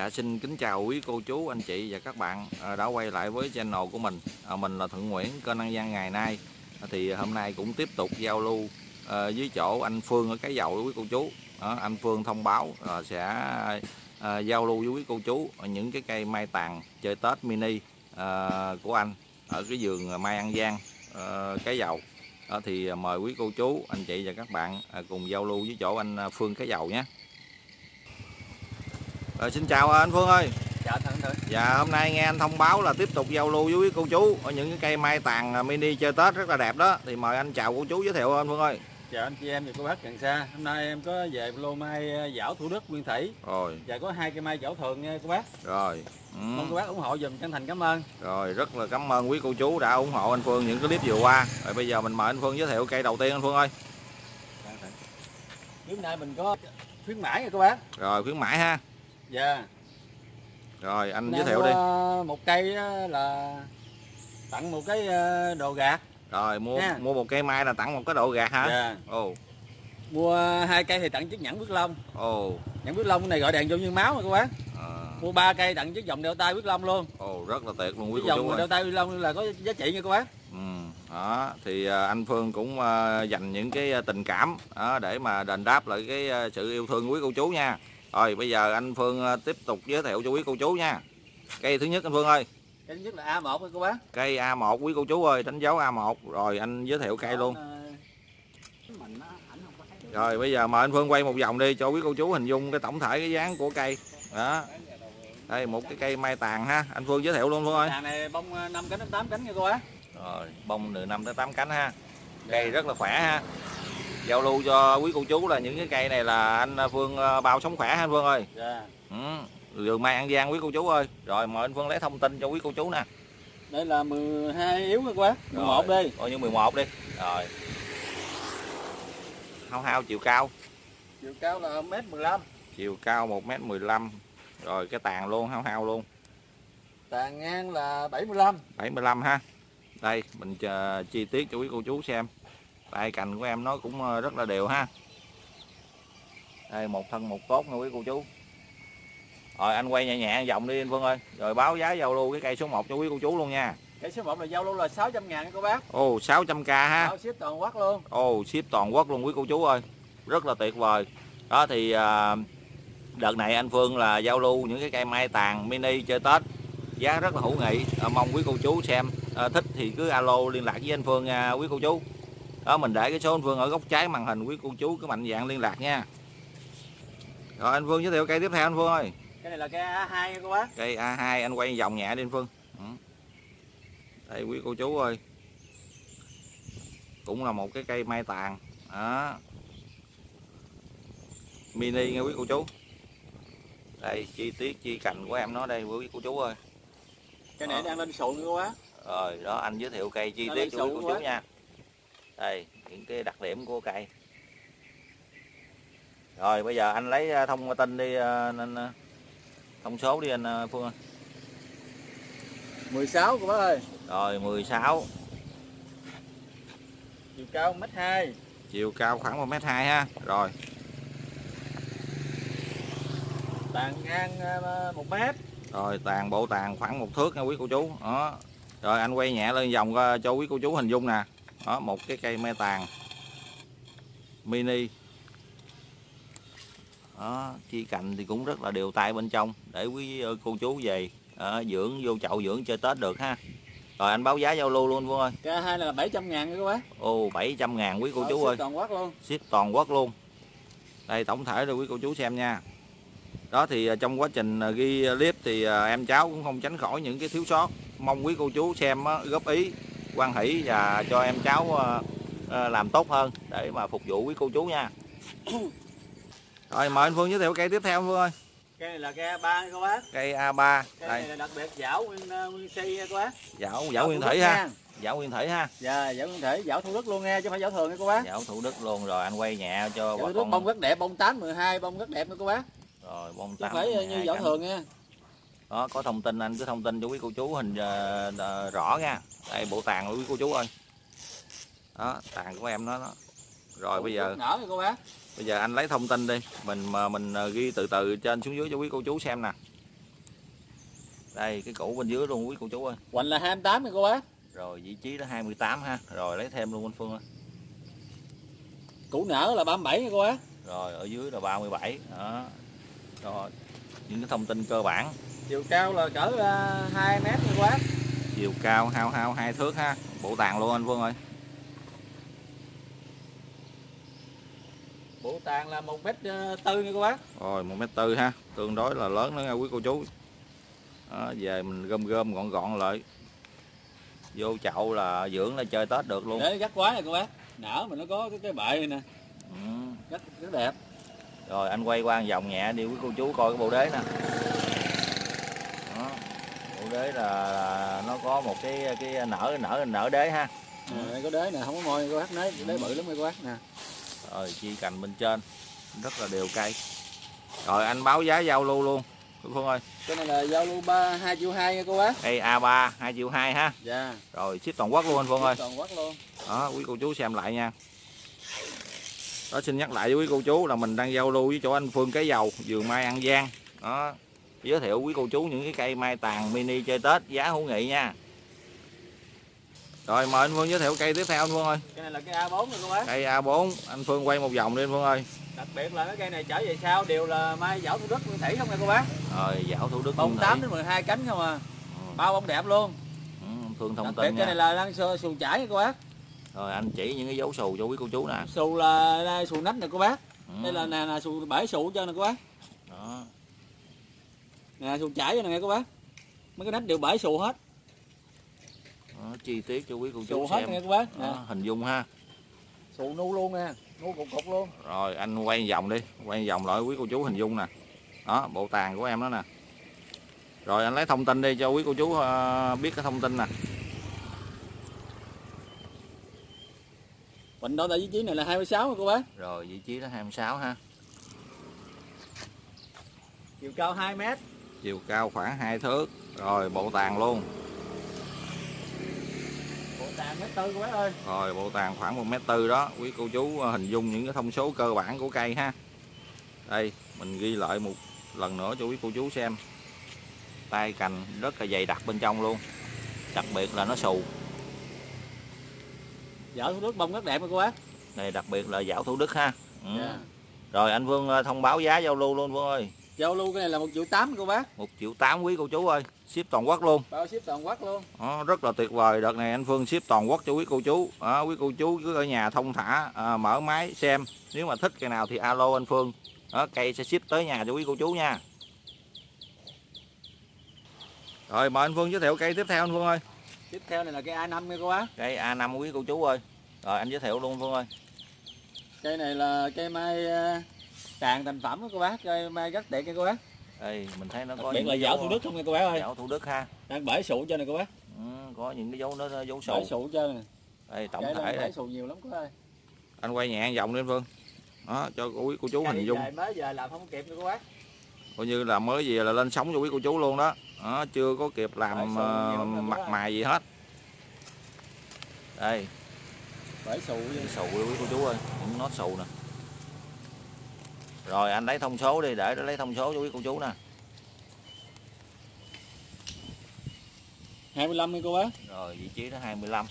Dạ, xin kính chào quý cô chú, anh chị và các bạn đã quay lại với channel của mình. Mình là Thuận Nguyễn, kênh An Giang ngày nay. Thì hôm nay cũng tiếp tục giao lưu với chỗ anh Phương ở Cái Dầu với quý cô chú. Anh Phương thông báo sẽ giao lưu với quý cô chú những cái cây mai tàn chơi Tết mini của anh ở cái vườn mai An Giang Cái Dầu. Thì mời quý cô chú, anh chị và các bạn cùng giao lưu với chỗ anh Phương Cái Dầu nhé. Xin chào anh Phương ơi. Dạ thưa. Dạ, hôm nay nghe anh thông báo là tiếp tục giao lưu với quý cô chú ở những cái cây mai tàn mini chơi Tết rất là đẹp đó. Thì mời anh chào cô chú giới thiệu anh Phương ơi. Chào anh chị em và cô bác gần xa. Hôm nay em có về lô mai Giảo Thủ Đức Nguyên Thủy. Rồi. Và có 2 cây mai Giảo Thường nha cô bác. Rồi. Mong cô bác ủng hộ dùm, chân thành cảm ơn. Rồi, rất là cảm ơn quý cô chú đã ủng hộ anh Phương những clip vừa qua. Rồi bây giờ mình mời anh Phương giới thiệu cây đầu tiên anh Phương ơi. Hôm nay mình có khuyến mãi nha cô bác. Rồi, khuyến mãi ha. Dạ. Rồi anh giới thiệu đi. Một cây là tặng một cái đồ gạt. Rồi mua một cây mai là tặng một cái đồ gạt hả? Dạ. Ồ. Mua 2 cây thì tặng chiếc nhẫn Quyết Long. Ồ. Nhẫn Quyết Long cái này gọi đèn vô như máu mà cô bác. Mua 3 cây tặng chiếc vòng đeo tay Quyết Long luôn. Ồ, rất là tuyệt luôn quý cô chú ơi. Vòng đeo tay Quyết Long là có giá trị nha cô bác. Đó, thì anh Phương cũng dành những cái tình cảm để mà đền đáp lại cái sự yêu thương của quý cô chú nha. Rồi bây giờ anh Phương tiếp tục giới thiệu cho quý cô chú nha. Cây thứ nhất anh Phương ơi. Cây thứ nhất là A1 thôi cô bác. Cây A1 quý cô chú ơi, đánh dấu A1. Rồi anh giới thiệu cây luôn. Rồi bây giờ mời anh Phương quay một vòng đi cho quý cô chú hình dung cái tổng thể cái dáng của cây. Đó. Đây một cái cây mai tàn ha. Anh Phương giới thiệu luôn Phương ơi. Tàn này bông 5 cánh đến 8 cánh nha cô bác. Rồi, bông từ 5 tới 8 cánh ha. Cây rất là khỏe ha. Giao lưu cho quý cô chú là những cái cây này là anh Phương bao sống khỏe ha anh Phương ơi. Dạ. Vườn mai An Giang quý cô chú ơi. Rồi mời anh Phương lấy thông tin cho quý cô chú nè. Đây là 12 yếu nha cô bác. 11 đi. Coi như 11 đi. Rồi. Hao chiều cao. Chiều cao là 1m15. Chiều cao 1m15. Rồi cái tàn luôn, hao luôn. Tàn ngang là 75. 75 ha. Đây mình chi tiết cho quý cô chú xem. Tay cành của em nó cũng rất là đều ha. Đây một thân một tốt nha quý cô chú. Rồi anh quay nhẹ nhẹ vòng đi anh Phương ơi. Rồi báo giá giao lưu cái cây số 1 cho quý cô chú luôn nha. Cây số 1 là giao lưu là 600.000 nha cô bác. Ồ 600k ha. Bao ship toàn quốc luôn. Ồ ship toàn quốc luôn quý cô chú ơi. Rất là tuyệt vời. Đó thì đợt này anh Phương là giao lưu những cái cây mai tàn mini chơi Tết. Giá rất là hữu nghị. Mong quý cô chú xem thích thì cứ alo liên lạc với anh Phương nha quý cô chú. Đó mình để cái số anh Phương ở góc trái màn hình, quý cô chú cứ mạnh dạn liên lạc nha. Rồi anh Phương giới thiệu cây tiếp theo anh Phương ơi. Cây này là cây A2 nha cô bác. Cây A2 anh quay vòng nhẹ đi anh Phương. Đây quý cô chú ơi. Cũng là một cái cây mai tàn. Đó. Mini nha quý cô chú. Đây chi tiết chi cành của em nó đây quý cô chú ơi. Cây này đang lên sụn cô bác. Rồi đó anh giới thiệu cây chi tiết cho quý cô chú nha. Đây những cái đặc điểm của cây. Rồi bây giờ anh lấy thông tin đi thông số đi anh Phương ơi. 16 cô bác ơi. Rồi 16. Chiều cao 1m2. Chiều cao khoảng 1m2 ha. Rồi. Tàn ngang 1m. Rồi bộ tàn khoảng 1 thước nha quý cô chú. Đó. Rồi anh quay nhẹ lên vòng cho quý cô chú hình dung nè. Đó một cái cây mai tàn mini. Đó, chi cành thì cũng rất là đều tay bên trong để quý cô chú về dưỡng vô chậu dưỡng chơi Tết được ha. Rồi anh báo giá giao lưu luôn Phương ơi. Cây A2 là 700.000 nha các bác. Ồ 700.000 quý cô chú ơi. Ship toàn quốc luôn. Ship toàn quốc luôn. Đây tổng thể rồi quý cô chú xem nha. Đó thì trong quá trình ghi clip thì em cháu cũng không tránh khỏi những cái thiếu sót. Mong quý cô chú xem góp ý, hoan hỷ và cho em cháu làm tốt hơn để mà phục vụ quý cô chú nha. Rồi mời anh Phương giới thiệu cây tiếp theo Phương ơi. Cây này là cây A3 cô bác. Cây A3. Cây này là đặc biệt Giảo Nguyên Si nha cô bác. Giảo Nguyên Thủy ha. Giảo Nguyên Thủy ha. Dạ, Giảo Nguyên Thủy, Giảo Thủ Đức luôn nha chứ không phải Giảo Thường nha cô bác. Giảo Thủ Đức luôn. Rồi anh quay nhẹ cho bà con. Bông rất đẹp, bông 8 12 bông rất đẹp nha cô bác. Rồi bông 8 phải như Giảo Thường nha. Đó có thông tin anh cứ thông tin cho quý cô chú hình rõ nha. Đây bộ tàn của quý cô chú ơi. Đó tàn của em nó. Rồi bây giờ nở nha cô bác. Bây giờ anh lấy thông tin đi, mình ghi từ từ trên xuống dưới cho quý cô chú xem nè. Đây cái củ bên dưới luôn quý cô chú ơi. Hoành là 28 nha cô bác. Rồi vị trí đó 28 ha. Rồi lấy thêm luôn anh Phương ơi. Củ nở là 37 nha cô bác. Rồi ở dưới là 37 đó. Rồi những cái thông tin cơ bản. Chiều cao là cỡ 2 mét nha cô bác. Chiều cao hao 2 thước ha. Bộ tàn luôn anh Phương ơi. Bộ tàn là 1m4 nha cô bác. Rồi 1m4 ha. Tương đối là lớn đó nha quý cô chú. Đó, về mình gom gọn gọn lại. Vô chậu là dưỡng là chơi Tết được luôn. Để gắt quá nè cô bác. Nở mà nó có cái bệ này nè. Rất đẹp. Rồi anh quay qua vòng nhẹ đi quý cô chú coi cái bộ đế nè. Đó. Bộ đế là nó có một cái nở đế ha. Đây có đế nè, không có môi cô bác, đế bự lắm cô bác nè. Rồi chi cành bên trên rất là đều cây. Rồi anh báo giá giao lưu luôn cô Phương ơi. Cái này là giao lưu 2,2 triệu nha cô bác. Cây A3 2,2 triệu ha. Dạ. Rồi ship toàn quốc luôn anh Phương ơi. Toàn quốc luôn. Đó quý cô chú xem lại nha. Đó xin nhắc lại với quý cô chú là mình đang giao lưu với chỗ anh Phương Cái Dầu, vườn mai An Giang. Đó. Giới thiệu quý cô chú những cái cây mai tàn mini chơi Tết giá hữu nghị nha. Rồi mời anh Phương giới thiệu cây tiếp theo anh Phương ơi. Cây này là cây A4 nha cô bác. Cây A4, anh Phương quay một vòng đi anh Phương ơi. Đặc biệt là cái cây này trở về sau đều là mai Giảo Thủ Đức Nguyên Thủy không nha cô bác. Rồi Giảo Thủ Đức bông 8 đến 12 cánh không à. Bao bông đẹp luôn. Phương thông đặc tin biệt nha. Cái này là đang xù chải nha cô bác. Rồi anh chỉ những cái dấu xù cho quý cô chú nè. Xù là đây, xù nách nè cô bác. Đây là nè xù bể xù cho nè cô bác. Đó. Nè xù chải cho nè nghe cô bác. Mấy cái nách đều bể xù hết. Đó, chi tiết cho quý cô chú xù xem. hết nghe cô bác. Nè. Đó, hình dung ha. Xù nu luôn nè, nu cục luôn. Rồi anh quay vòng đi, quay vòng lại quý cô chú hình dung nè. Đó, bộ tàn của em đó nè. Rồi anh lấy thông tin đi cho quý cô chú biết cái thông tin nè. Bệnh đó tại vị trí này là 26 nha cô bác. Rồi vị trí đó 26 ha. Chiều cao 2 mét. Chiều cao khoảng 2 thước. Rồi bộ tàn luôn. Bộ tàn 1m4 cô bác ơi. Rồi bộ tàn khoảng 1m4 đó. Quý cô chú hình dung những cái thông số cơ bản của cây ha. Đây mình ghi lại một lần nữa cho quý cô chú xem. Tay cành rất là dày đặc bên trong luôn. Đặc biệt là nó xù. Giảo Thủ Đức bông rất đẹp nha cô bác. Này đặc biệt là Giảo Thủ Đức ha. Yeah. Rồi anh Phương thông báo giá giao lưu luôn Phương ơi. Giao lưu cái này là 1,8 triệu cô bác. 1,8 triệu quý cô chú ơi. Ship toàn quốc luôn. Bao ship toàn quốc luôn. Đó, rất là tuyệt vời. Đợt này anh Phương ship toàn quốc cho quý cô chú. Quý cô chú cứ ở nhà thông thả mở máy xem. Nếu mà thích cây nào thì alo anh Phương. Cây sẽ ship tới nhà cho quý cô chú nha. Rồi mời anh Phương giới thiệu cây tiếp theo anh Phương ơi. Tiếp theo này là cây A5 nha cô bác. Cây A5 quý cô chú ơi. Rồi anh giới thiệu luôn Phương ơi. Cây này là cây mai tàn thành phẩm đó cô bác, cây mai rất đẹp nha cô bác. Đây mình thấy nó có những là Giảo Thủ Đức không nha cô bác ơi. Giảo Thủ Đức ha. Đang bể sụ cho này cô bác. Có những cái dấu nó dấu sụ. Bể sụ cho nè. Đây tổng cây thể đây. Bể sụ nhiều lắm cô ơi. Anh quay nhẹ vòng đi anh Phương. Đó cho quý cô chú cây hình dung. mới giờ làm không kịp nha cô bác. Coi như là mới về là lên sóng cho quý cô chú luôn đó. Đó chưa có kịp làm mặt mày gì hết. Đây. Bể sụ Quý cô chú ơi, những nốt sù nè. Rồi anh lấy thông số đi để lấy thông số cho quý cô chú nè. 25 nha cô bác. Rồi vị trí đó 25.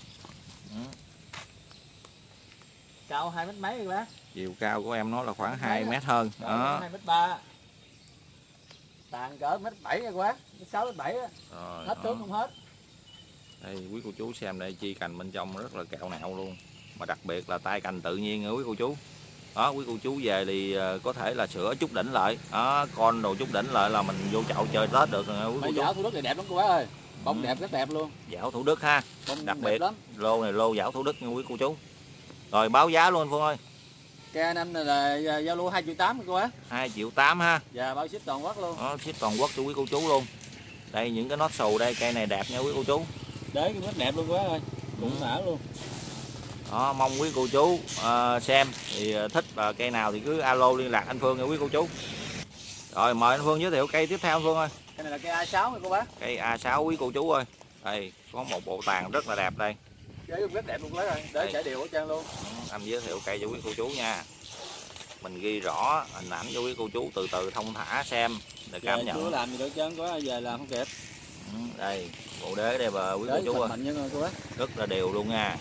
Cao 2 mét mấy cô bác. Chiều cao của em nó là khoảng 2 mét hơn. Đó. 2m3. Tàn cỡ 1m7 nha cô bác, 6m7 á. Hết tướng không hết. Đây quý cô chú xem đây, chi cành bên trong rất là kẹo nạo luôn. Mà đặc biệt là tay cành tự nhiên nữa quý cô chú. Đó quý cô chú về thì có thể là sửa chút đỉnh lại. Đó, con đồ chút đỉnh lại là mình vô chậu chơi Tết được rồi quý cô chú. Giảo Thủ Đức này đẹp lắm cô bác ơi. Bông đẹp rất đẹp luôn. Giảo Thủ Đức ha. Bông đặc đẹp biệt lắm. lô này lô Giảo Thủ Đức nha quý cô chú. Rồi báo giá luôn Phương ơi. Cây A5 này là giao lưu 2,8 triệu cô bác. 2,8 triệu ha. Dạ bao ship toàn quốc luôn. Đó, ship toàn quốc cho quý cô chú luôn. Đây những cái nốt xù đây, cây này đẹp nha quý cô chú. Đế cũng rất đẹp luôn cô bác ơi. Cũng nở luôn. Đó, mong quý cô chú xem thì thích cây nào thì cứ alo liên lạc anh Phương nha quý cô chú. Rồi mời anh Phương giới thiệu cây tiếp theo anh Phương ơi. Cây này là cây A6 nha cô bác. Cây A6 quý cô chú ơi. Đây có một bộ tàn rất là đẹp đây. Đế cũng rất đẹp luôn bác ơi. Đế chảy đều ở trang luôn. Anh giới thiệu cây cho quý cô chú nha. Mình ghi rõ hình ảnh cho quý cô chú từ từ thông thả xem để cảm nhận. Chưa làm gì được trơn, có giờ làm không kịp. Đây bộ đế đây bà quý cô chú ơi, rất là đều luôn nha.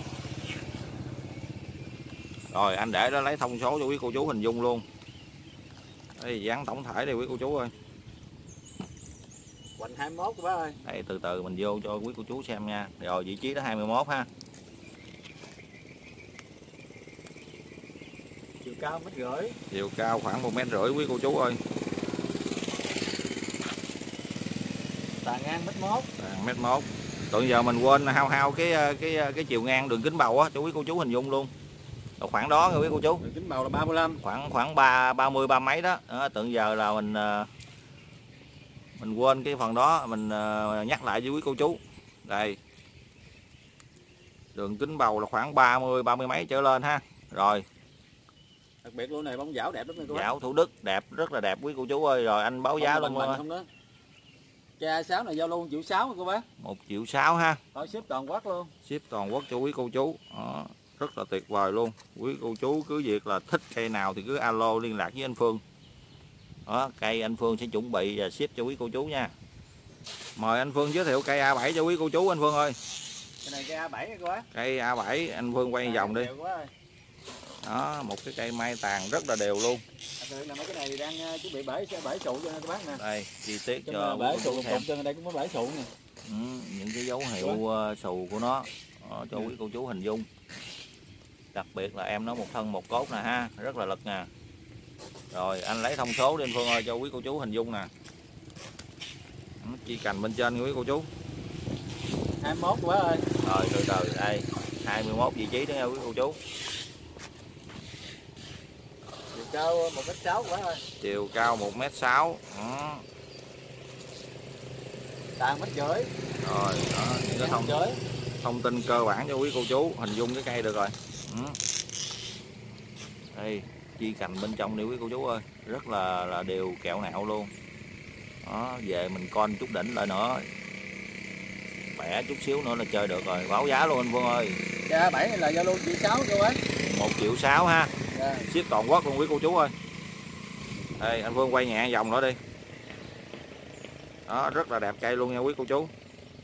Rồi anh để đó lấy thông số cho quý cô chú hình dung luôn. Đây dáng tổng thể đây quý cô chú ơi. Hoành 21 của bác ơi. Đây từ từ mình vô cho quý cô chú xem nha. Rồi vị trí đó 21 ha. Chiều cao 1,5 m. Chiều cao khoảng 1,5 m quý cô chú ơi. Tàn ngang 1,1 m. Tàn 1,1 m. Từ giờ mình quên hao cái chiều ngang đường kính bầu á cho quý cô chú hình dung luôn. Rồi khoảng đó rồi quý cô chú. Đường kính bầu là 35. Khoảng 30 mấy đó. Từ giờ là mình quên cái phần đó, mình nhắc lại với quý cô chú. Đây. Đường kính bầu là khoảng 30 mấy trở lên ha. Rồi. Đặc biệt luôn này bông dảo đẹp lắm nha cô bác. Dảo Thủ Đức đẹp, rất là đẹp quý cô chú ơi. Rồi anh báo giá luôn không đó. Cái A6 này giao luôn 1,6 triệu cô bác. 1,6 triệu ha. Rồi ship toàn quốc luôn. Ship toàn quốc cho quý cô chú. Đó, rất là tuyệt vời luôn. Quý cô chú cứ việc là thích cây nào thì cứ alo liên lạc với anh Phương. Đó, cây anh Phương sẽ chuẩn bị và ship cho quý cô chú nha. Mời anh Phương giới thiệu cây A7 cho quý cô chú anh Phương ơi. Cái này cây A7 nha cô bác. Cây A7 anh Phương quay vòng đi. Đó, một cái cây mai tàn rất là đều luôn. Là mấy cái này thì đang chuẩn bị bể sụ cho các bác nè. Đây, chi tiết cho bể sụ cho đây cũng có bể sụ nè. Những cái dấu hiệu xù của nó cho quý cô chú hình dung. Đặc biệt là em nó một thân một cốt nè ha, rất là lực nè. Rồi anh lấy thông số đi anh Phương ơi cho quý cô chú hình dung nè. Chi cành bên trên quý cô chú. 21 quá ơi. Rồi từ từ đây, 21 vị trí đó nha quý cô chú. Chiều cao 1,6 m quá ơi. Chiều cao 1,6 m. Tàn 1,5 m. Rồi đó, những cái thông tin cơ bản cho quý cô chú hình dung cái cây được rồi. Đây, chi cành bên trong đi quý cô chú ơi, rất là đều kẹo nạo luôn. Đó, về mình con chút đỉnh lại nữa. Bẻ chút xíu nữa là chơi được rồi, báo giá luôn anh Phương ơi. Cái A7 này là giao luôn 1,6 triệu cô bác. 1,6 triệu ha. Yeah. Ship toàn quốc luôn quý cô chú ơi. Đây anh Phương quay nhẹ vòng nữa đi. Đó, rất là đẹp cây luôn nha quý cô chú.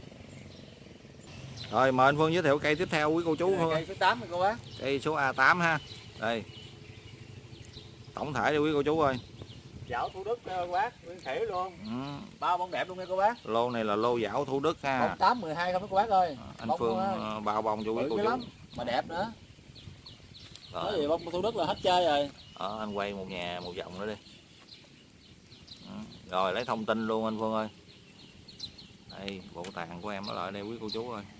Rồi mời anh Phương giới thiệu cây tiếp theo quý cô chú. Cây số 8 rồi cô bác. Cây số A8 ha. Đây. Tổng thể đi quý cô chú ơi. Dảo Thủ Đức cô bác, nguyên thủy luôn. Bao bông đẹp luôn nha cô bác. Lô này là lô Dảo Thủ Đức ha. Bông 8 12 không đó cô bác ơi. Anh bông Phương bao bông cho quý cô chú. Lắm, mà đẹp nữa. Nói gì bông Thủ Đức là hết chơi rồi. Anh quay một vòng nữa đi. Rồi lấy thông tin luôn anh Phương ơi. Đây bộ tàn của em nó lại đây quý cô chú ơi.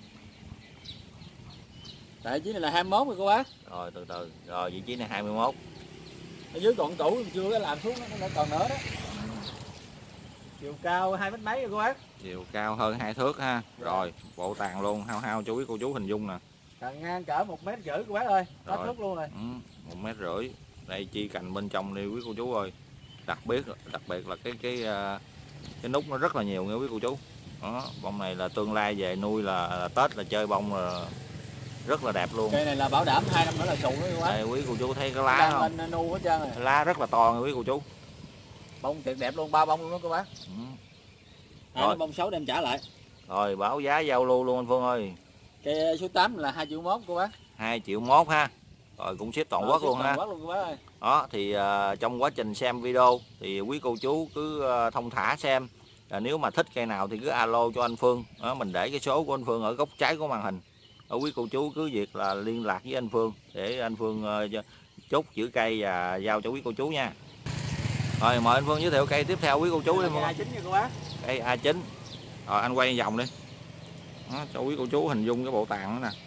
Tại chí này là 21 rồi cô bác. Rồi từ từ. Rồi vị trí này 21. Ở dưới còn tủ chưa có làm xuống nó còn nữa đó. Chiều cao 2 mét mấy rồi cô bác. Chiều cao hơn 2 thước ha. Rồi bộ tàn luôn hao cho quý cô chú hình dung nè. Tàn ngang cỡ 1,5 m cô bác ơi. Hết thước luôn rồi. 1,5 m. Đây chi cành bên trong đi quý cô chú ơi. Đặc biệt là cái nút nó rất là nhiều nha quý cô chú. Đó, bông này là tương lai về nuôi là Tết là chơi bông là rất là đẹp luôn. Cây này là bảo đảm 2 năm nữa là sụ nữa quá. Đây quý cô chú thấy cái lá không? Nu hết trơn rồi. Lá rất là to nha quý cô chú. Bông tuyệt đẹp luôn, 3 bông luôn đó cô bác. Rồi bông xấu đem trả lại. Rồi báo giá giao lưu luôn anh Phương ơi. Cây số 8 là 2,1 triệu cô bác. 2,1 triệu ha. Rồi cũng ship toàn quốc luôn ha. Toàn quốc luôn cô bác ơi. Đó thì trong quá trình xem video thì quý cô chú cứ thông thả xem. Nếu mà thích cây nào thì cứ alo cho anh Phương. Đó, mình để cái số của anh Phương ở góc trái của màn hình. Ở quý cô chú cứ việc là liên lạc với anh Phương để anh Phương chốt chữ cây và giao cho quý cô chú nha. Rồi mời anh Phương giới thiệu cây tiếp theo quý cô chú đi. Cây A9 nha cô bác. Cây A9. Rồi anh quay vòng đi. Đó, cho quý cô chú hình dung cái bộ tàn nữa nè.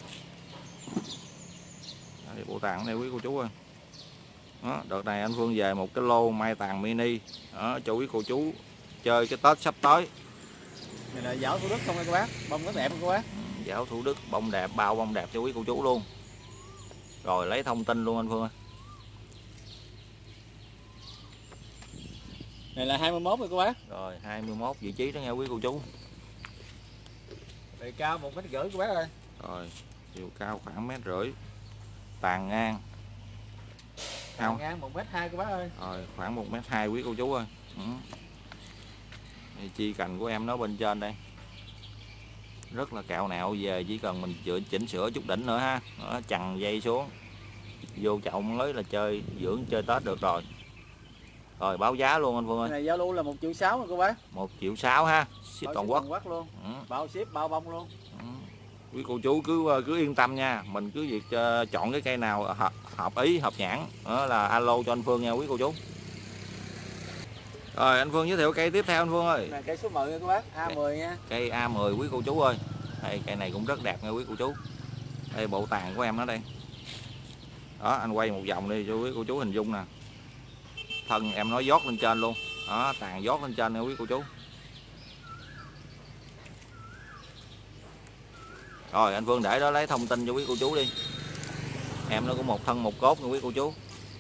Đây, bộ tàn này quý cô chú ơi. Đó, đợt này anh Phương về một cái lô mai tàn mini. Đó, cho quý cô chú chơi cái Tết sắp tới. Này là Dảo Thủ Đức không nha cô bác, bông rất đẹp cô bác. Dảo Thủ Đức bông đẹp, bao bông đẹp cho quý cô chú luôn. Rồi lấy thông tin luôn anh Phương ơi. Này là 21 rồi cô bác. Rồi 21 vị trí đó nha quý cô chú. Bề cao 1,5 m cô bác ơi. Rồi chiều cao khoảng 1,5 m. Tàn ngang. Tàn ngang 1,2 m cô bác ơi. Rồi khoảng 1,2 m quý cô chú ơi. Chi cành của em nó bên trên đây. Rất là kẹo nẹo, về chỉ cần mình chỉnh sửa chút đỉnh nữa ha. Đó, chằng dây xuống vô chậu mới là chơi dưỡng chơi Tết được rồi. Rồi báo giá luôn anh Phương ơi. Cái này giao lưu là 1,6 triệu rồi cô bác. 1,6 triệu ha, ship toàn quốc. Luôn. Ừ. Bao ship bao bông luôn. Ừ. Quý cô chú cứ yên tâm nha, mình cứ việc chọn cái cây nào hợp ý hợp nhãn đó là alo cho anh Phương nha quý cô chú. Rồi anh Phương giới thiệu cây tiếp theo anh Phương ơi. Này cây số 10 nha cô bác, A10 nha. Cây A10 quý cô chú ơi. Đây, cây này cũng rất đẹp nha quý cô chú. Đây bộ tàn của em nó đây. Đó anh quay một vòng đi cho quý cô chú hình dung nè. Thân em nói dót lên trên luôn. Đó tàn dót lên trên nha quý cô chú. Rồi anh Phương để đó lấy thông tin cho quý cô chú đi. Em nó cũng một thân một cốt nha quý cô chú.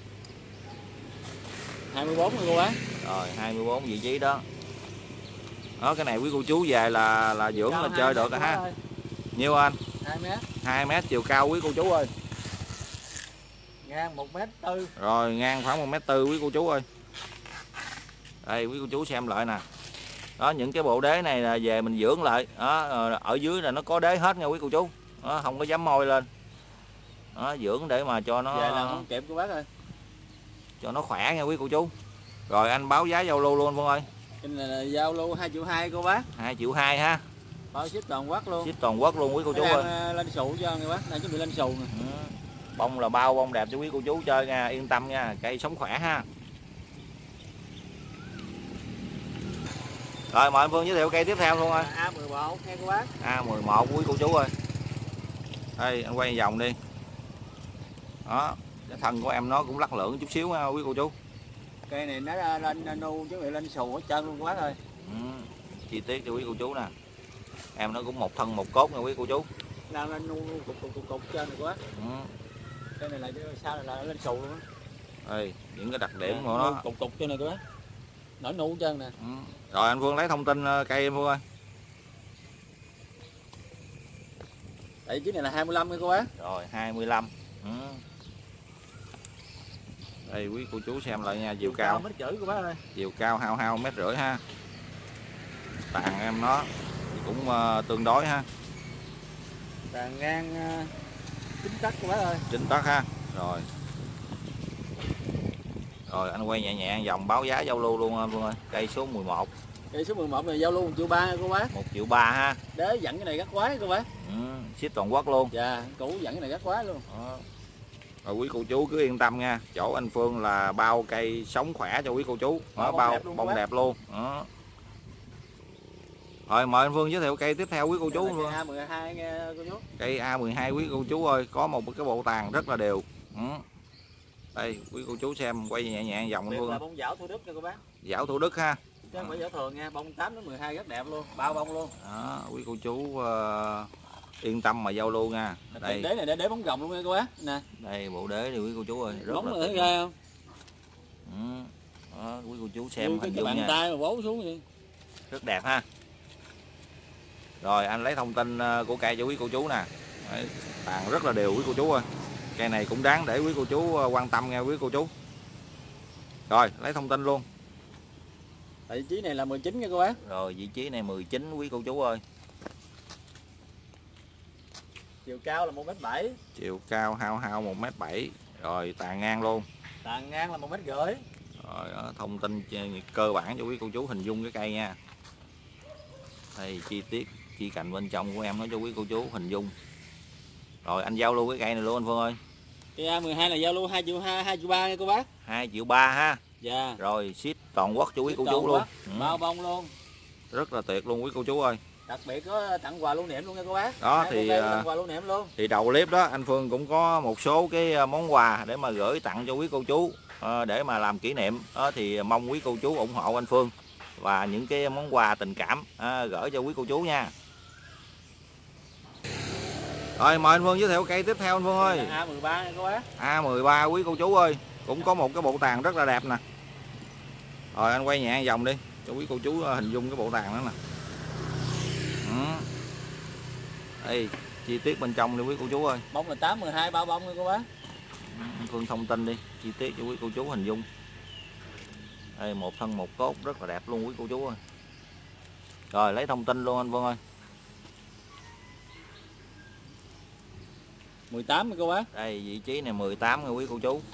24 nha cô bác. Rồi 24 vị trí đó. Đó cái này quý cô chú về là dưỡng là chơi được rồi ha. Nhiêu anh? 2m. 2m chiều cao quý cô chú ơi. Ngang 1m4. Rồi ngang khoảng 1m4 quý cô chú ơi. Đây quý cô chú xem lại nè. Đó những cái bộ đế này là về mình dưỡng lại. Đó ở dưới là nó có đế hết nha quý cô chú. Đó, không có dám môi lên. Đó dưỡng để mà cho nó về làm không kịp cô bác ơi. Cho nó khỏe nha quý cô chú. Rồi anh báo giá giao lưu luôn anh Phương ơi. Cái này là giao lưu 2,2 triệu cô bác. 2,2 triệu ha. Bao ship toàn quốc luôn. Ship toàn quốc luôn quý cô chú ơi. Lên sụ cho người bác, đang chuẩn bị lên sụ nè. Ừ. Bông là bao bông đẹp cho quý cô chú chơi nha, yên tâm nha, cây sống khỏe ha. Rồi mời anh Phương giới thiệu cây tiếp theo luôn ơi. A11 nghe cô bác. A11 quý cô chú ơi. Đây anh quay vòng đi. Đó, cái thân của em nó cũng lắc lưỡng chút xíu nha quý cô chú. Cây này nó lên nu chuẩn bị lên sù hết trơn luôn cô bác ơi. Ừ. Chi tiết cho quý cô chú nè. Em nó cũng một thân một cốt nha quý cô chú. Làm lên nu cục trên này cô bác. Ừ. Cây này là sao là lên sù luôn á. Đây, những cái đặc điểm của nó. Cục trên này cô bác. Nổi nu hết trơn nè. Ừ. Rồi anh Phương lấy thông tin cây em Phương ơi. Tại chiếc này là 25 nha cô bác. Rồi 25. Ừ. Đây quý cô chú xem lại nha, chiều cao 1,5 m cô bác ơi. Chiều cao hao 1,5 m ha. Tàn em nó cũng tương đối ha. Tàn ngang 9 tấc cô bác ơi. 9 tấc ha. Rồi. Rồi anh quay nhẹ nhẹ vòng báo giá giao lưu luôn anh Phương ơi. Cây số 11. Cây số 11 này giao lưu 1,3 triệu cô bác. 1,3 triệu ha. Đế dẫn cái này gắt quái cô bác. Ừ, ship toàn quốc luôn. Dạ, cũ dẫn cái này gắt quái luôn. Đó. Rồi quý cô chú cứ yên tâm nha, chỗ anh Phương là bao cây sống khỏe cho quý cô chú. Đó, bao bông đẹp luôn. Đó. Rồi mời anh Phương giới thiệu cây tiếp theo quý cô chú luôn. Cây A12 nghe cô chú. Cây A12 quý cô chú ơi, có một cái bộ tàn rất là đều. Đây quý cô chú xem, quay nhẹ nhẹ vòng anh Phương. Là bông dảo Thủ Đức nha cô bác. Dảo Thủ Đức ha. Chứ không phải dảo thường nha, bông 8 đến 12 rất đẹp luôn, bao bông luôn. Đó, quý cô chú yên tâm mà giao lưu nha. Đây. Đế này đế bóng rồng luôn nha cô bác. Nè. Đây bộ đế thì quý cô chú ơi, rất bóng là thấy ghê không? Đó, quý cô chú xem hình dung nha. Bàn tay mà bấu xuống vậy. Rất đẹp ha. Rồi anh lấy thông tin của cây cho quý cô chú nè. Đấy, tàn rất là đều quý cô chú ơi. Cây này cũng đáng để quý cô chú quan tâm nha quý cô chú. Rồi lấy thông tin luôn. Tại vị trí này là 19 nha cô bác. Rồi vị trí này 19 quý cô chú ơi. Chiều cao là 1m7. Chiều cao hao 1m7. Rồi tàn ngang luôn. Tàn ngang là 1m rưỡi. Rồi đó, thông tin cơ bản cho quý cô chú hình dung cái cây nha. Đây chi tiết chi cành bên trong của em nói cho quý cô chú hình dung. Rồi anh giao lưu cái cây này luôn anh Phương ơi. Cây A12 là giao lưu 2,2 triệu, 2,3 triệu nha cô bác. 2,3 triệu ha. Dạ. Rồi ship toàn quốc cho quý cô chú luôn. Bao bông luôn. Rất là tuyệt luôn quý cô chú ơi. Đặc biệt có tặng quà lưu niệm luôn nha cô bác. Đó thì quà lưu niệm luôn. Thì đầu clip đó anh Phương cũng có một số cái món quà để mà gửi tặng cho quý cô chú để mà làm kỷ niệm. Đó thì mong quý cô chú ủng hộ anh Phương và những cái món quà tình cảm gửi cho quý cô chú nha. Rồi mời anh Phương giới thiệu cây tiếp theo anh Phương ơi. A13 nha cô bác. A13 quý cô chú ơi, cũng có một cái bộ tàn rất là đẹp nè. Rồi anh quay nhẹ vòng đi cho quý cô chú hình dung cái bộ tàn đó nè. Đây chi tiết bên trong đi quý cô chú ơi. Bông là 8, 12 bao bông nha cô bác. Anh Phương thông tin đi chi tiết cho quý cô chú hình dung. Đây một thân một cốt rất là đẹp luôn quý cô chú ơi. Rồi lấy thông tin luôn anh Phương ơi. 18 nha cô bác. Đây vị trí này 18 nha quý cô chú.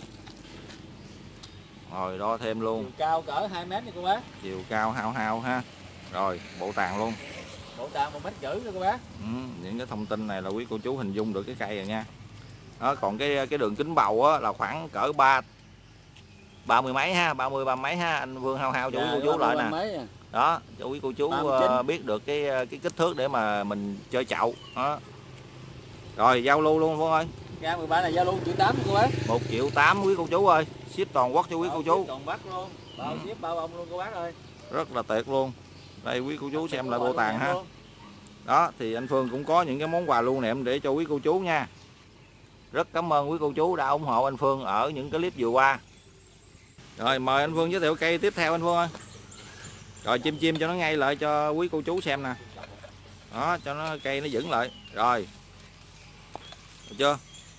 Rồi đo thêm luôn. Chiều cao cỡ 2 mét nha cô bác. Chiều cao hao hao ha. Rồi bộ tàn luôn. Bộ tàn 1,5 mét nha cô bác. Những cái thông tin này là quý cô chú hình dung được cái cây rồi nha. Đó, còn cái đường kính bầu á, là khoảng cỡ 30 mấy ha, 30 mấy ha, anh Vương hao hao cho quý cô chú lại nè. Đó, cho quý cô chú biết được cái kích thước để mà mình chơi chậu. Đó. Rồi giao lưu luôn Vương ơi. Ga 13 này giao lưu 1,8 triệu cô bác. 1,8 triệu quý cô chú ơi, ship toàn quốc cho quý cô chú. Toàn Bắc luôn, bao ship bao bông luôn cô bác ơi. Rất là tuyệt luôn. Đây quý cô chú xem lại bộ tàn ha. Đó thì anh Phương cũng có những cái món quà lưu niệm để cho quý cô chú nha. Rất cảm ơn quý cô chú đã ủng hộ anh Phương ở những cái clip vừa qua. Rồi mời anh Phương giới thiệu cây tiếp theo anh Phương ơi. Rồi chim cho nó ngay lại cho quý cô chú xem nè. Đó cho nó cây nó vững lại. Rồi. Được chưa?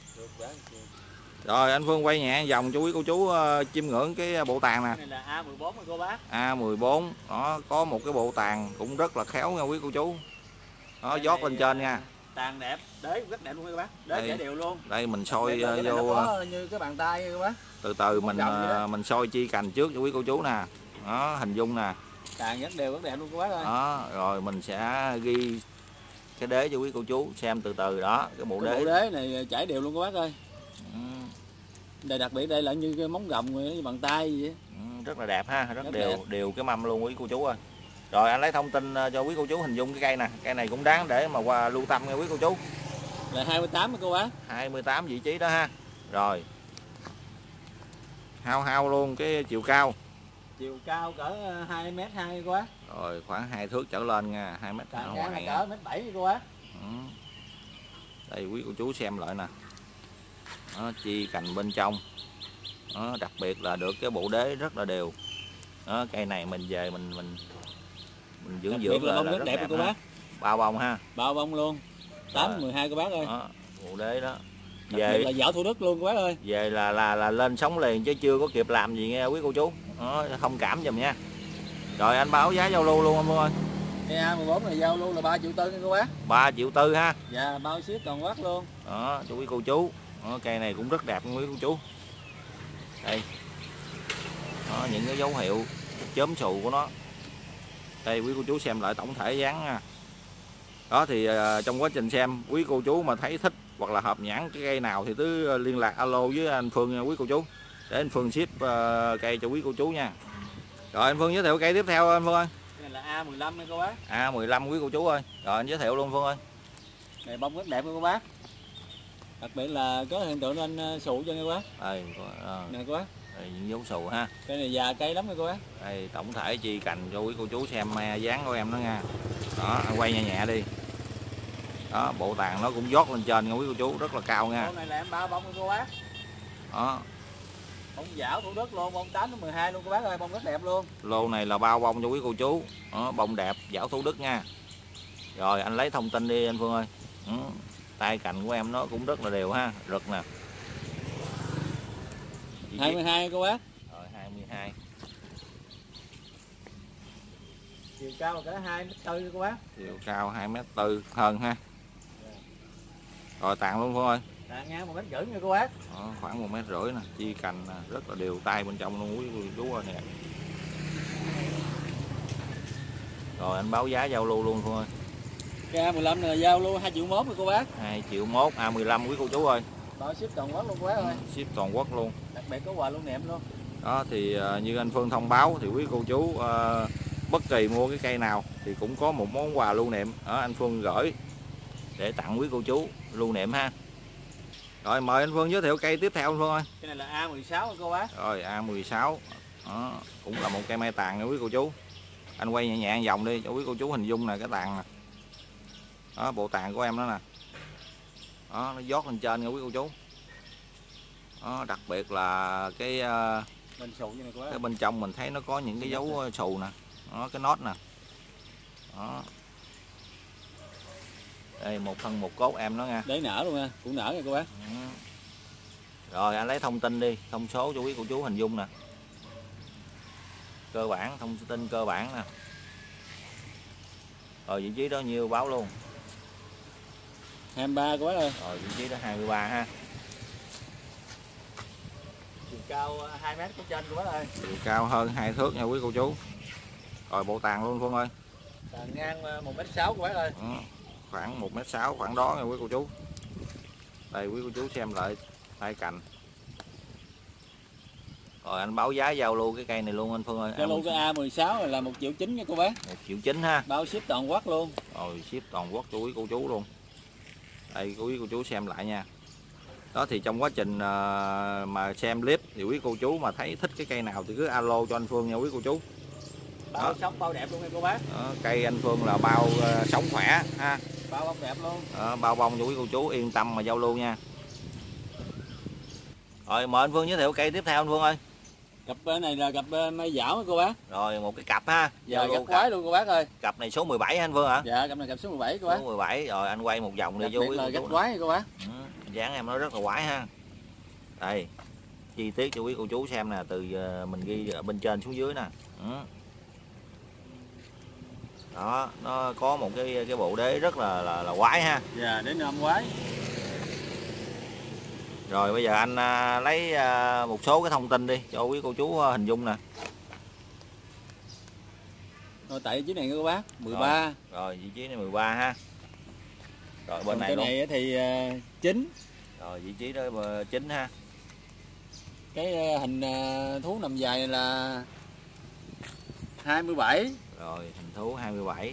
Rồi anh Phương quay nhẹ vòng cho quý cô chú chiêm ngưỡng cái bộ tàn nè. Cái này là A14 nha cô bác. A14, đó có một cái bộ tàn cũng rất là khéo nha quý cô chú. Đó dót lên trên nha. Tàn đẹp, đế rất đẹp luôn các bác. Đế chảy đều luôn. Đây mình soi vô như cái bàn tay nha các bác. Từ từ mình soi chi cành trước cho quý cô chú nè. Đó hình dung nè. Tàn rất đều rất đẹp luôn các bác ơi. Đó rồi mình sẽ ghi cái đế cho quý cô chú xem từ từ đó, cái bộ đế. Bộ đế này chảy đều luôn các bác ơi. Đây đặc biệt đây là như cái móng gồng như bàn tay vậy. Rất là đẹp ha, rất đều cái mâm luôn quý cô chú ơi. Rồi anh lấy thông tin cho quý cô chú hình dung cái cây nè, cây này cũng đáng để mà qua lưu tâm nha quý cô chú. Là 28 cô bác. 28 vị trí đó ha. Rồi. Hao luôn cái chiều cao. Chiều cao cỡ 2m2 cô bác. Rồi khoảng 2 thước trở lên nha, 2 mét cỡ 1m7 cô bác. Đây quý cô chú xem lại nè. Đó, chi cành bên trong. Đó, đặc biệt là được cái bộ đế rất là đều. Đó, cây này mình về mình dưỡng là rất đẹp cô bác. Bao bông ha. Bao bông luôn. 8-12 cô bác ơi. Đó, bộ đế đó. Về là dạo Thủ Đức luôn cô bác ơi. Về là lên sống liền chứ chưa có kịp làm gì nghe quý cô chú. Đó, thông cảm giùm nha. Rồi anh báo giá giao lưu luôn anh ơi. Cây A14 này giao lưu là 3,4 triệu nha cô bác. 3,4 triệu ha. Dạ bao ship toàn quốc luôn. Đó cho quý cô chú. Đó, cây này cũng rất đẹp quý cô chú. Đây. Đó, những cái dấu hiệu chớm xù của nó. Đây quý cô chú xem lại tổng thể dáng nha. Đó thì trong quá trình xem quý cô chú mà thấy thích hoặc là hợp nhãn cái cây nào thì cứ liên lạc alo với anh Phương nha quý cô chú, để anh Phương ship cây cho quý cô chú nha. Rồi anh Phương giới thiệu cây tiếp theo anh Phương ơi. Cái này là A15 nha cô bác. A15 quý cô chú ơi. Rồi anh giới thiệu luôn Phương ơi. Này bông rất đẹp cô bác. Đặc biệt là có hiện tượng anh sụ cho nha cô bác. Đây nè cô bác. Đây, những dấu sù ha. Cây này già cây lắm nha cô bác. Đây tổng thể chi cành cho quý cô chú xem dáng của em đó nha. Đó anh quay nhẹ nhẹ đi. Đó bộ tàn nó cũng dót lên trên nha quý cô chú, rất là cao nha. Con này là em bao bông nha cô bác. Đó. Bông dảo Thủ Đức luôn, bông 8-12 luôn cô bác ơi, bông rất đẹp luôn. Lô này là bao bông cho quý cô chú. Đó, bông đẹp, dảo Thủ Đức nha. Rồi anh lấy thông tin đi anh Phương ơi. Tay cành của em nó cũng rất là đều ha, rực nè. 22 cô bác. Rồi 22. Chiều cao cỡ 2m4 cô bác. Chiều cao 2m4 hơn ha. Rồi tàn luôn Phương ơi. Tàn ngang 1,5 mét nha cô bác. Đó, khoảng 1,5 mét nè, chi cành rất là đều, tay bên trong luôn quý cô chú ơi nè. Rồi anh báo giá giao lưu luôn Phương ơi. Cái A15 này là giao lưu 2,1 triệu nha cô bác. 2,1 triệu A15 quý cô chú ơi. Bao ship toàn quốc luôn cô bác ơi. Ship toàn quốc luôn. Đặc biệt có quà lưu niệm luôn. Đó thì như anh Phương thông báo thì quý cô chú bất kỳ mua cái cây nào thì cũng có một món quà lưu niệm ở anh Phương gửi để tặng quý cô chú lưu niệm ha. Rồi mời anh Phương giới thiệu cây tiếp theo anh Phương ơi. Cái này là A16 cô bác. Rồi A16. Đó, cũng là một cây mai tàn nha quý cô chú. Anh quay nhẹ nhẹ vòng đi cho quý cô chú hình dung nè cái tàn nè. Đó bộ tàn của em đó nè. Đó nó dót lên trên nha quý cô chú. Đó, đặc biệt là cái bên sụ như này cô bác. Cái bên trong mình thấy nó có những cái dấu xù nè. Đó cái nốt nè. Đó. Đây một thân một cốt em nó nha. Để nở luôn nha, cũng nở nha cô bác. Rồi anh lấy thông tin đi, thông số cho quý cô chú hình dung nè. Cơ bản, thông tin cơ bản nè. Rồi vị trí đó nhiêu báo luôn. 23 cô bác ơi. Rồi vị trí đó 23 ha. Chiều cao 2 mét có trên cô bác ơi. Chiều cao hơn 2 thước nha quý cô chú. Rồi bộ tàng luôn Phương ơi. Tàng ngang 1m6 cô bác ơi. Khoảng 1m6 khoảng đó nha quý cô chú. Đây quý cô chú xem lại tay cành. Rồi anh báo giá giao lưu cái cây này luôn anh Phương ơi. Giao lưu cái A16 là 1,9 triệu nha cô bác. 1,9 triệu ha. Bao ship toàn quốc luôn. Rồi ship toàn quốc cho quý cô chú luôn. Đây quý cô chú xem lại nha. Đó thì trong quá trình mà xem clip thì quý cô chú mà thấy thích cái cây nào thì cứ alo cho anh Phương nha quý cô chú. Bao sống bao đẹp luôn nha cô bác. Đó, cây anh Phương là bao sống khỏe ha. Bao bông đẹp luôn. Bao bông cho quý cô chú yên tâm mà giao lưu nha. Rồi mời anh Phương giới thiệu cây tiếp theo anh Phương ơi. Cặp này là cặp mai dảo cô bác. Rồi một cái cặp ha. Dạ cặp quái luôn cô bác ơi. Cặp này số 17 anh Phương hả? Dạ cặp này cặp số 17 cô bác. Số 17 rồi anh quay một vòng đi vô quý cô chú. Quái cô bác. Dáng em nó rất là quái ha. Đây. Chi tiết cho quý cô chú xem nè, từ mình ghi ở bên trên xuống dưới nè. Đó, nó có một cái bộ đế rất là quái ha. Dạ, đế nam quái. Rồi bây giờ anh lấy một số cái thông tin đi cho quý cô chú hình dung nè. Rồi tại vị trí này cô bác, 13. Rồi vị trí này 13 ha. Rồi bên này luôn. Cái này thì 9. Rồi vị trí đó 9 ha. Cái hình thú nằm dài này là 27. Rồi hình thú 27.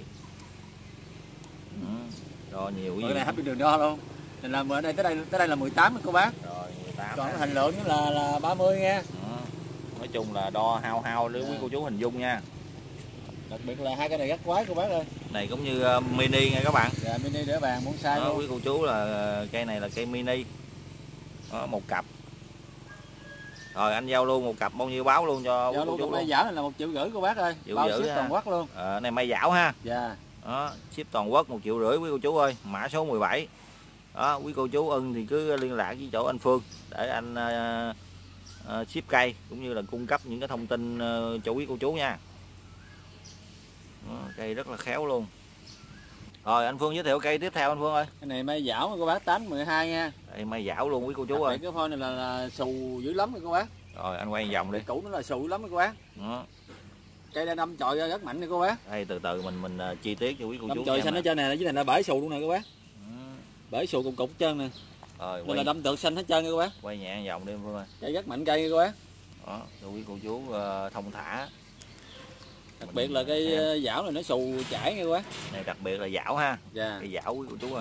Đo nhiều cái gì. Cái này hấp đường đo luôn. Mình làm ở đây tới đây là 18 cô bác. Rồi 18. Còn cái hình lượng là 30 nha. Nói chung là đo hao để quý cô chú hình dung nha. Đặc biệt là hai cái này rất quái cô bác ơi. Này cũng như mini nha các bạn. Dạ mini để bàn bonsai luôn. Quý cô chú là cây này là cây mini. Đó, một cặp. Rồi anh giao luôn một cặp bao nhiêu báo luôn cho giao quý cô chú luôn. Mai dảo này là 1,5 triệu cô bác ơi. Bao ship toàn quốc luôn. Này mai dảo ha. Dạ. Đó, ship toàn quốc 1,5 triệu quý cô chú ơi, mã số 17. Đó, quý cô chú ưng thì cứ liên lạc với chỗ anh Phương để anh ship cây cũng như là cung cấp những cái thông tin cho quý cô chú nha. Đó, cây rất là khéo luôn. Rồi anh Phương giới thiệu cây tiếp theo anh Phương ơi. Cái này mai dảo cô bác 812 nha. Đây mai dảo luôn quý cô chú ơi. Cái phôi này là xù dữ lắm cô bác. Rồi anh quay vòng đi. Cũ nó là xù lắm cô bác. Đó. Cây này đâm chồi rất mạnh nha cô bác. Đây từ từ mình chi tiết cho quý cô chú. Đâm chồi xanh ở trên này, dưới này là bể xù luôn nè cô bác. Bể xù cùng cục trơn nè. Rồi đây là đâm tược xanh hết trơn nha cô bác. Quay nhẹ vòng đi Phương ơi. Cây rất mạnh cây nha cô bác. Đó, cho quý cô chú thông thả. Đặc biệt là cái dảo này nó xù chảy nha cô bác. Này đặc biệt là dảo ha. Dạ. Cái dảo quý cô chú ơi.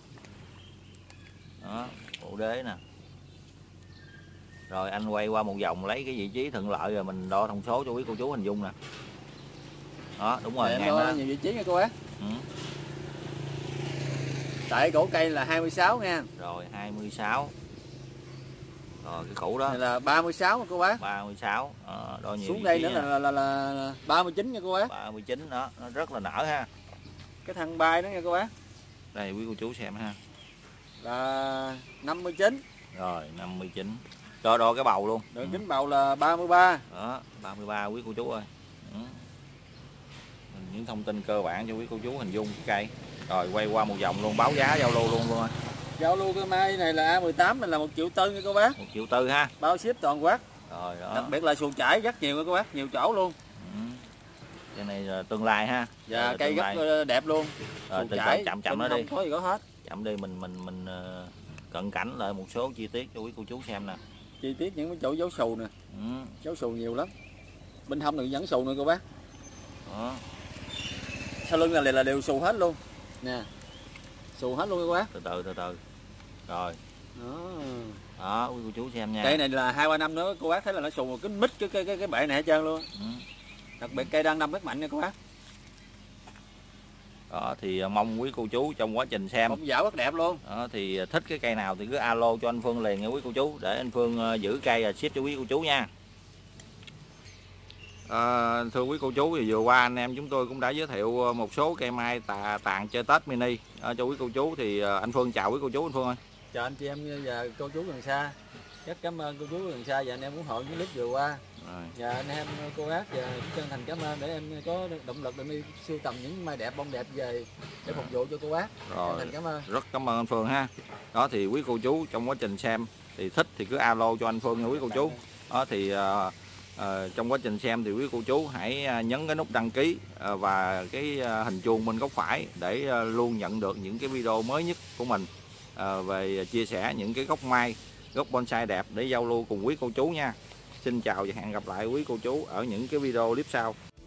Đó, bộ đế nè. Rồi anh quay qua một vòng lấy cái vị trí thuận lợi rồi mình đo thông số cho quý cô chú hình dung nè. Đó, đúng rồi. Em đo nhiều vị trí nha cô bác. Tại cổ cây là 26 nha. Rồi 26. Rồi cái củ đó này là 36 cô bác. 36. Đo nhiều xuống đây nữa là 39 nha cô bác. 39 đó, nó rất là nở ha. Cái thân bay đó nha cô bác. Đây quý cô chú xem ha. Là 59. Rồi 59. Đo cái bầu luôn. Đường kính bầu là 33. Đó, 33 quý cô chú ơi. Những thông tin cơ bản cho quý cô chú hình dung cái cây. Rồi quay qua một vòng luôn, báo giá giao lưu luôn ơi. Giao lưu cái mai này là A18 này là 1,4 triệu nha cô bác. 1,4 triệu ha. Bao ship toàn quốc. Rồi đó. Đặc biệt là xuồng chảy rất nhiều nha cô bác, nhiều chỗ luôn. Cái này là tương lai ha. Dạ cây rất đẹp luôn. Rồi từ từ chậm nó đi. Không có gì có hết. Chậm đi mình cận cảnh lại một số chi tiết cho quý cô chú xem nè. Chi tiết những cái chỗ dấu xù nè. Dấu xù nhiều lắm. Bên hông đừng dẫn xù nữa cô bác. Đó. Sau lưng này là đều xù hết luôn. Nè. Xù hết luôn cô bác. Từ từ. Rồi. Đó, quý cô chú xem nha. Cây này là 2-3 năm nữa cô bác thấy là nó xù kín mít cái bệ này hết trơn luôn. Đặc biệt cây đang đâm rất mạnh nha cô bác. Đó thì mong quý cô chú trong quá trình xem bông dảo rất đẹp luôn. Đó, thì thích cái cây nào thì cứ alo cho anh Phương liền nha quý cô chú, để anh Phương giữ cây và ship cho quý cô chú nha. Thưa quý cô chú, thì vừa qua anh em chúng tôi cũng đã giới thiệu một số cây mai tàn chơi Tết mini cho quý cô chú. Thì anh Phương chào quý cô chú anh Phương ơi. Chào anh chị em và cô chú gần xa. Rất cảm ơn cô chú gần xa và anh em ủng hộ những clip vừa qua. Rồi. Và anh em cô bác và chân thành cảm ơn để em có động lực để đi sưu tầm những mai đẹp, bông đẹp về để phục vụ cho cô bác. Rồi. Chân thành cảm ơn. Rất cảm ơn anh Phương ha. Đó thì quý cô chú trong quá trình xem thì thích thì cứ alo cho anh Phương nha quý cô chú. Đó thì trong quá trình xem thì quý cô chú hãy nhấn cái nút đăng ký và cái hình chuông bên góc phải để luôn nhận được những cái video mới nhất của mình về chia sẻ những cái gốc mai, gốc bonsai đẹp để giao lưu cùng quý cô chú nha. Xin chào và hẹn gặp lại quý cô chú ở những cái video clip sau.